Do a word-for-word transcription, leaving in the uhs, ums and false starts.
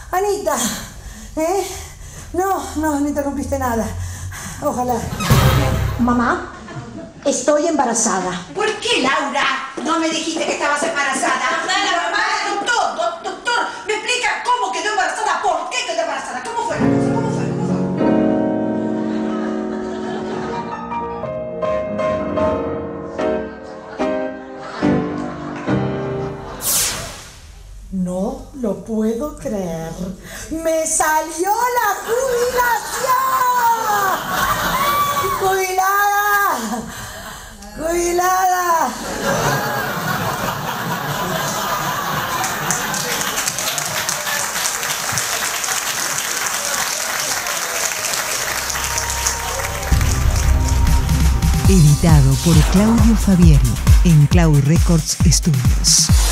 Anita, ¿eh? No, no, no interrumpiste nada. Ojalá. Mamá, estoy embarazada. ¿Por qué, Laura? No me dijiste que estabas embarazada. La mamá del doctor, do- doctor, ¿me explica cómo quedó embarazada? ¿Por qué quedó embarazada? ¿Cómo fue la cosa? ¿Cómo fue? ¿Cómo fue? No lo puedo creer. ¡Me salió la jubilación! ¡Jubilada! ¡Jubilada! Editado por Claudio Fabieri en Cloud Records Studios.